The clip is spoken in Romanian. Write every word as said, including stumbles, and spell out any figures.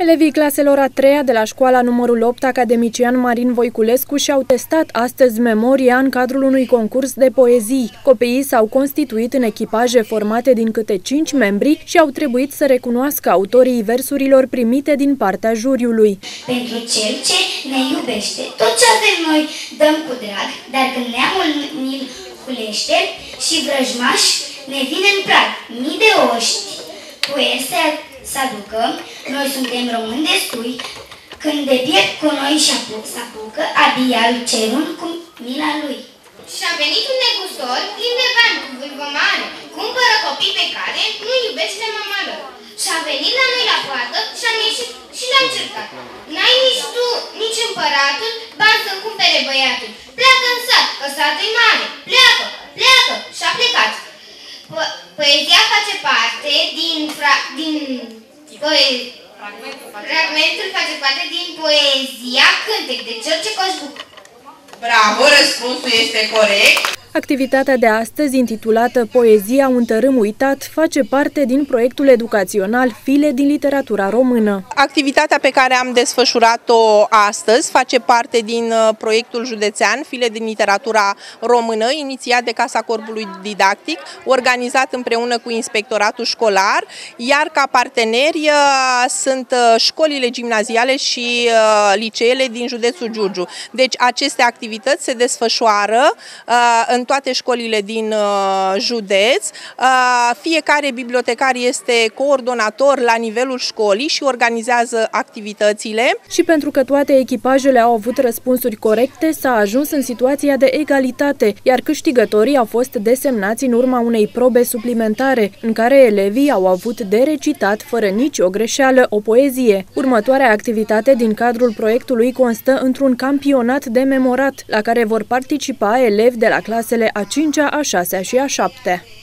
Elevii claselor a treia de la școala numărul opt Academician Marin Voiculescu și-au testat astăzi memoria în cadrul unui concurs de poezii. Copiii s-au constituit în echipaje formate din câte cinci membri și au trebuit să recunoască autorii versurilor primite din partea juriului. Pentru cel ce ne iubește, tot ce avem noi dăm cu drag, dar când neamul ni-l hulește și vrăjmași ne vine în prag. Mii de oști puieri să aducă, noi suntem români destui, când de piept cu noi s-apucă, abia-l cerul cu mila lui. Și-a venit un negustor plin de bani, cu vârvă mare, cumpără copii pe care nu iubește mama lor. Și-a venit la noi la poartă și-am ieșit și l-am cercat. N-ai nici tu, nici împăratul, bani să cumpere băiatul. Pleacă în sat, că satul-i mare, pleacă, pleacă și-a plecat. Po poezia face parte din... Fra din poe fragmentul face parte din poezia Cântec de George Coșbuc. Bravo, răspunsul este corect. Activitatea de astăzi, intitulată Poezia un tărâm uitat, face parte din proiectul educațional File din literatura română. Activitatea pe care am desfășurat-o astăzi face parte din proiectul județean File din literatura română, inițiat de Casa Corpului Didactic, organizat împreună cu Inspectoratul Școlar, iar ca parteneri sunt școlile gimnaziale și liceele din județul Giurgiu. Deci aceste activități se desfășoară în în toate școlile din uh, județ. Uh, fiecare bibliotecar este coordonator la nivelul școlii și organizează activitățile. Și pentru că toate echipajele au avut răspunsuri corecte, s-a ajuns în situația de egalitate, iar câștigătorii au fost desemnați în urma unei probe suplimentare, în care elevii au avut de recitat, fără nicio greșeală, o poezie. Următoarea activitate din cadrul proiectului constă într-un campionat de memorat, la care vor participa elevi de la clasele a cincea, a șasea și a șaptea.